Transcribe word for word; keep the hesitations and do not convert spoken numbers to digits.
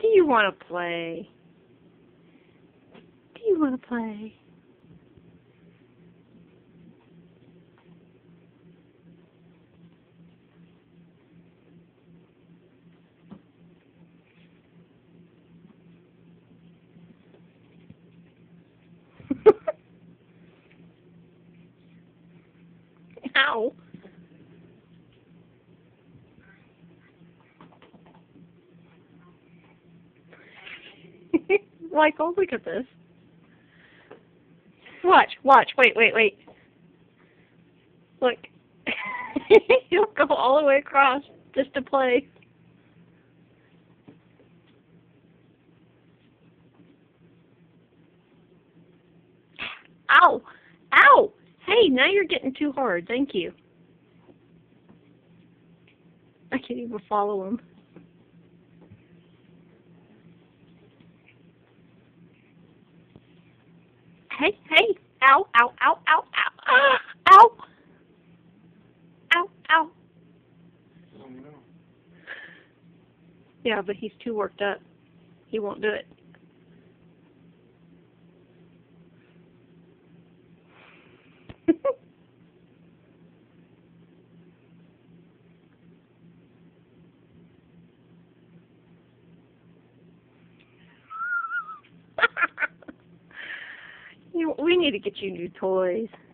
Do you want to play? Do you want to play? Ow. Michael, look at this. Watch, watch, wait, wait, wait. Look. He'll go all the way across just to play. Ow! Ow! Hey, now you're getting too hard. Thank you. I can't even follow him. Hey, hey! Ow! Ow! Ow! Ow! Ow! Ah, ow! Ow! Ow! Yeah, but he's too worked up. He won't do it. You, we need to get you new toys.